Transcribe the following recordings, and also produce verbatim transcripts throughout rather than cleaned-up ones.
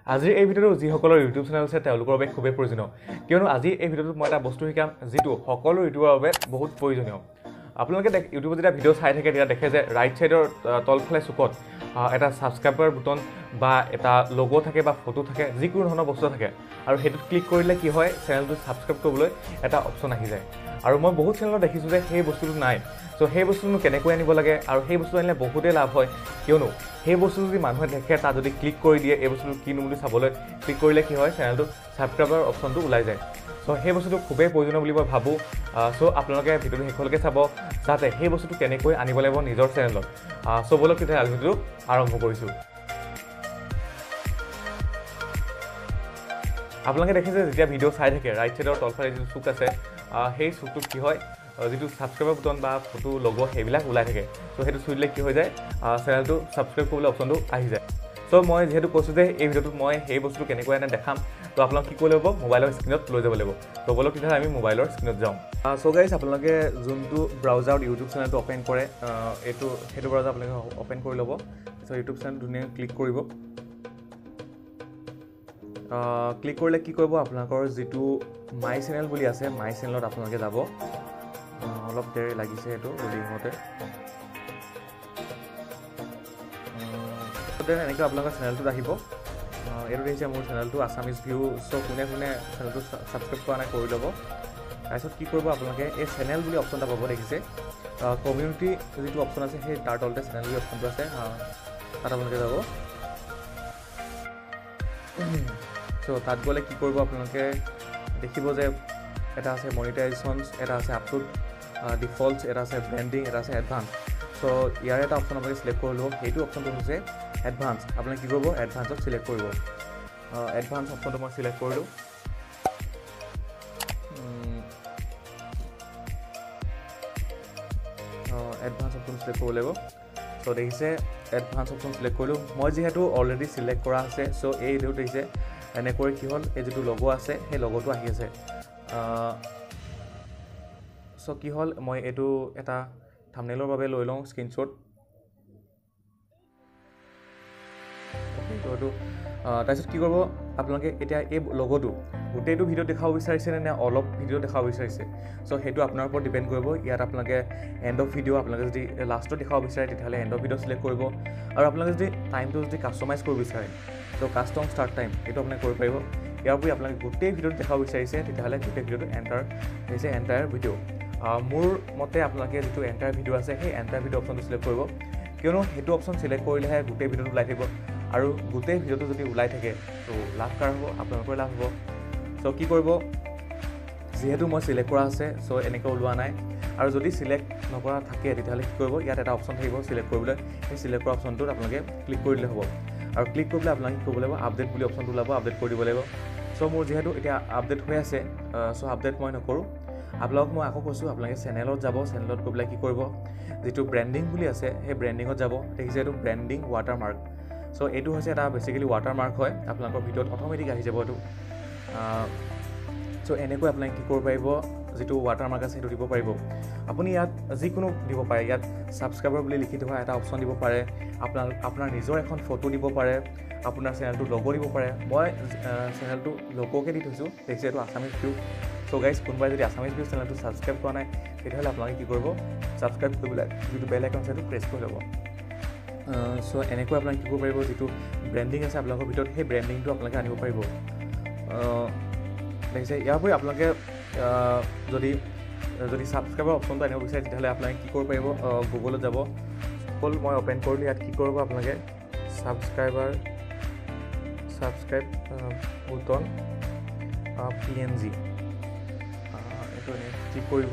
আজিৰ এই ভিডিঅ'টো যিসকলৰ ইউটিউব চেনেল আছে তেওঁলোকৰ বাবে খুবেই প্ৰয়োজনীয় কিয়নো আজি এই ভিডিঅ'টোত মই এটা বস্তু শিকাম যিটো সকলো ইউটিউবৰ বাবে বহুত প্ৰয়োজনীয় আপোনালোকে ইউটিউবত যেতিয়া ভিডিঅ' চাই থাকে তেতিয়া দেখে যে ৰাইট সাইডৰ তলফালে চুকত এটা সাবস্ক্ৰাইবাৰ বুটন বা এটা লোগো থাকে বা ফটো থাকে যিকোনো ধৰণৰ বস্তু থাকে আৰু হেতুত ক্লিক কৰিলে কি হয় চেনেলটো সাবস্ক্ৰাইব কৰিবলৈ এটা অপচন আহি যায় আৰু মই বহুত চেনেলত দেখিছো যে সেই বস্তুটো নাই সো সেই বস্তুটো কেনেকৈ আনিব লাগে আৰু সেই বস্তু আনিলে বহুতেই লাভ হয় কিয়নো সেই বস্তু যদি মানুহে দেখে তাত যদি ক্লিক কৰি দিয়ে এই বস্তুটো কিনো বুলি চাবলৈ ক্লিক কৰিলে কি হয় চেনেলটো সাবস্ক্ৰাইবাৰ অপচনটো ওলাই যায় সো সেই বস্তুটো খুবেই প্ৰয়োজনীয় বুলি মই ভাবোঁ সো আপোনালোকে ভিডিঅ'টো শেষলৈকে চাব যাতে সেই বস্তুটো কেনেকৈ আনিব লাগিব নিজৰ চেনেলত সো বলক তেতিয়া ভিডিঅ'টো আৰম্ভ কৰিছোঁ আপোনালোকে দেখিছে যেতিয়া ভিডিঅ' চাই থাকে ৰাইট সাইডৰ তলফালে যিটো চুক আছে সেই চুকটোত কি হয় যেটো সাবস্ক্ৰাইবাৰ বুটন বা ফটো লোগো সেইবিলাক ওলাই থাকে সো সেইটো চুইলে কি হৈ যায় চেনেলটো সাবস্ক্ৰাইব কৰিবলৈ অপচনটো আহি যায় সো মই যেহেতু কৈছোঁ যে এই ভিডিঅ'টোত মই সেই বস্তুটো কেনেকৈ আনে দেখাম তো আপোনালোকে কি কৰিব লাগিব মোবাইলৰ স্ক্ৰীনত লৈ যাব লাগিব তো বলক তেতিয়া আমি মোবাইলৰ স্ক্ৰীনত যাওঁ সো গাইজ আপোনালোকে যোনটো ব্ৰাউজাৰত ইউটিউব চেনেলটো অপেন কৰে এইটো সেইটো ব্ৰাউজাৰ আপোনালোকে অপেন কৰি ল'ব তাৰপিছত ইউটিউব চেনেল ধুনীয়াকৈ ক্লিক কৰিব ক্লিক কৰিলে কি কৰিব আপোনালোকৰ যিটো মাই চেনেল বুলি আছে মাই চেনেলত আপোনালোকে যাব অলপ দেৰি লাগিছে এইটো লোডিং হওঁতে দেন এনেকৈ আপোনালোকৰ চেনেলটোত আহিব এইটো দেখিছে মোৰ চেনেলটো আছামিজ ভিউ চ' কোনে কোনে চেনেলটো ছাবস্ক্ৰাইব কৰা নাই কৰি ল'ব তাৰপিছত কি কৰিব আপোনালোকে এই চেনেল বুলি অপশ্যন এটা পাব দেখিছে কমিউনিটি যিটো অপশ্যন আছে সেই তাৰ তলতে চেনেল বুলি অপশ্যনটো আছে তাত আপোনালোকে যাব চ' তাত গ'লে কি কৰিব আপোনালোকে দেখিব যে এটা আছে মনিটাইজেশ্যনছ এটা আছে আপলোড ডিফল্টছ এটা আছে ব্ৰেণ্ডিং এটা আছে এডভান্স চ' ইয়াৰ এটা অপশ্যন আপোনালোকে চিলেক্ট কৰি ল'ব সেইটো অপশ্যনটো হৈছে এডভান্স আপোনালোকে কি কৰিব এডভান্সত চিলেক্ট কৰিব এডভান্স অপশ্যনটো মই চিলেক্ট কৰিলোঁ এডভান্স অপশ্যন চিলেক্ট কৰিব লাগিব চ' দেখিছে এডভান্স অপশ্যন চিলেক্ট কৰিলোঁ মই যিহেতু অলৰেডি চিলেক্ট কৰা আছে চ' এই এইটো দেখিছে এনেকৈ কি হ'ল এই যিটো লগো আছে সেই লগোটো আহি আছে চ' কি হ'ল মই এইটো এটা থাম্বনেইলৰ বাবে লৈ লওঁ স্ক্ৰীনশ্বট এইটো তাৰপিছত কি কৰিব আপোনালোকে এতিয়া এই লগোটো গোটেইটো ভিডিঅ' দেখাব বিচাৰিছে নে অলপ ভিডিঅ' দেখাব বিচাৰিছে চ' সেইটো আপোনাৰ ওপৰত ডিপেণ্ড কৰিব ইয়াত আপোনালোকে এণ্ড অফ ভিডিঅ' আপোনালোকে যদি লাষ্টত দেখাব বিচাৰে তেতিয়াহ'লে এণ্ড অফ ভিডিঅ' চিলেক্ট কৰিব আৰু আপোনালোকে যদি টাইমটো যদি কাষ্টমাইজ কৰিব বিচাৰে ত' কাষ্টম ষ্টাৰ্ট টাইম এইটো আপোনালোকে কৰিব পাৰিব ইয়াৰ উপৰি আপোনালোকে গোটেই ভিডিঅ'টো দেখাব বিচাৰিছে তেতিয়াহ'লে গোটেই ভিডিঅ'টো এণ্টাৰ হৈছে এণ্টায়াৰ ভিডিঅ' মোৰ মতে আপোনালোকে যিটো এণ্টায়াৰ ভিডিঅ' আছে সেই এণ্টায়াৰ ভিডিঅ' অপশ্যনটো চিলেক্ট কৰিব কিয়নো সেইটো অপশ্যন চিলেক্ট কৰিলেহে গোটেই ভিডিঅ'টো ওলাই থাকিব আৰু গোটেই ভিডিঅ'টো যদি ওলাই থাকে তো লাভ কাৰ হ'ব আপোনালোকৰ লাভ হ'ব চ' কি কৰিব যিহেতু মই চিলেক্ট কৰা আছে চ' এনেকৈ ওলোৱা নাই আৰু যদি চিলেক্ট নকৰা থাকে তেতিয়াহ'লে কি কৰিব ইয়াত এটা অপশ্যন থাকিব চিলেক্ট কৰিবলৈ সেই চিলেক্ট কৰা অপশ্যনটোত আপোনালোকে ক্লিক কৰি দিলে হ'ব আৰু ক্লিক কৰিবলৈ আপোনালোকে কি কৰিব লাগিব আপডেট বুলি অপশ্যনটো ওলাব আপডেট কৰি দিব লাগিব চ' মোৰ যিহেতু এতিয়া আপডেট হৈ আছে চ' আপডেট মই নকৰোঁ আপোনালোকক মই আকৌ কৈছোঁ আপোনালোকে চেনেলত যাব চেনেলত গৈ পেলাই কি কৰিব যিটো ব্ৰেণ্ডিং বুলি আছে সেই ব্ৰেণ্ডিঙত যাব দেখিছে এইটো ব্ৰেণ্ডিং ৱাটাৰ মাৰ্ক চ' এইটো হৈছে এটা বেচিকেলি ৱাটাৰ মাৰ্ক হয় আপোনালোকৰ ভিডিঅ'ত অট'মেটিক আহি যাব এইটো চ' এনেকৈ আপোনালোকে কি কৰিব পাৰিব যিটো ৱাটাৰ মাৰ্ক আছে সেইটো দিব পাৰিব আপুনি ইয়াত যিকোনো দিব পাৰে ইয়াত ছাবস্ক্ৰাইবাৰ বুলি লিখি থকা এটা অপশ্যন দিব পাৰে আপোনাৰ আপোনাৰ নিজৰ এখন ফটো দিব পাৰে আপোনাৰ চেনেলটো লগো দিব পাৰে মই চেনেলটো লগোকে দি থৈছোঁ দেখিছে এইটো আছামিজ ভিউ চ' গাইজ কোনোবাই যদি আছামিজ ভিউ চেনেলটো ছাবস্ক্ৰাইব কৰা নাই তেতিয়াহ'লে আপোনালোকে কি কৰিব ছাবস্ক্ৰাইব কৰিবলৈ যিটো বেল আইকন আছে সেইটো প্ৰেছ কৰি ল'ব চ' এনেকৈ আপোনালোকে কি কৰিব পাৰিব যিটো ব্ৰেণ্ডিং আছে আপোনালোকৰ ভিতৰত সেই ব্ৰেণ্ডিংটো আপোনালোকে আনিব পাৰিব দেখিছে ইয়াৰ উপৰি আপোনালোকে যদি যদি ছাবস্ক্ৰাইবাৰ অপশ্যনটো আনিব বিচাৰে তেতিয়াহ'লে আপোনালোকে কি কৰিব পাৰিব গুগলত যাব অকল মই অ'পেন কৰিলোঁ ইয়াত কি কৰিব আপোনালোকে subscriber subscribe button P N G এইটো এনে ক্লিক কৰিব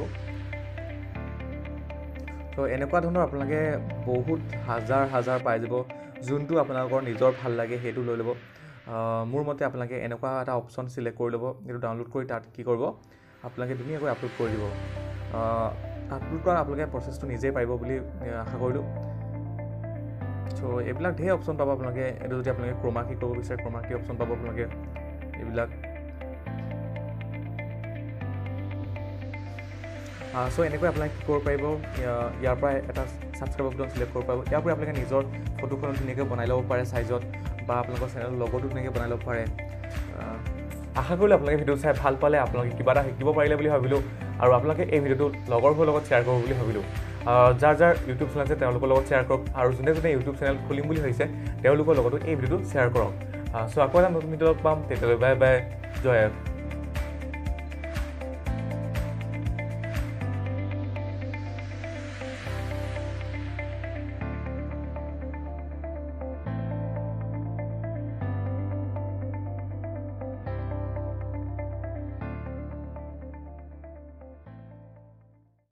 তো এনেকুৱা ধৰণৰ আপোনালোকে বহুত হাজাৰ হাজাৰ পাই যাব যোনটো আপোনালোকৰ নিজৰ ভাল লাগে সেইটো লৈ ল'ব মোৰ মতে আপোনালোকে এনেকুৱা এটা অপশ্যন চিলেক্ট কৰি ল'ব এইটো ডাউনলোড কৰি তাত কি কৰিব আপোনালোকে ধুনীয়াকৈ আপলোড কৰি দিব আপলোড কৰা আপোনালোকে প্ৰচেছটো নিজেই পাৰিব বুলি আশা কৰিলোঁ চ' এইবিলাক ঢেৰ অপশ্যন পাব আপোনালোকে এইটো যদি আপোনালোকে ক্ৰমা কি কৰিব বিচাৰে ক্ৰমা কি অপশ্যন পাব আপোনালোকে এইবিলাক চ' এনেকৈ আপোনালোকে কি কৰিব পাৰিব ইয়াৰ পৰা এটা ছাবস্ক্ৰাইব বুটন চিলেক্ট কৰিব পাৰিব ইয়াৰ পৰা আপোনালোকে নিজৰ ফটোখন ধুনীয়াকৈ বনাই ল'ব পাৰে চাইজত বা আপোনালোকৰ চেনেলৰ লগতো তেনেকৈ বনাই ল'ব পাৰে আশা কৰিলোঁ আপোনালোকে ভিডিঅ' চাই ভাল পালে আপোনালোকে কিবা এটা শিকিব পাৰিলে বুলি ভাবিলোঁ আৰু আপোনালোকে এই ভিডিঅ'টো লগৰবোৰৰ লগত শ্বেয়াৰ কৰিব বুলি ভাবিলোঁ যাৰ যাৰ ইউটিউব চেনেল আছে তেওঁলোকৰ লগত শ্বেয়াৰ কৰক আৰু যোনে যোনে ইউটিউব চেনেল খুলিম বুলি ভাবিছে তেওঁলোকৰ লগতো এই ভিডিঅ'টো শ্বেয়াৰ কৰক চ' আকৌ এটা নতুন ভিডিঅ' পাম তেতিয়ালৈ বাই বাই জয়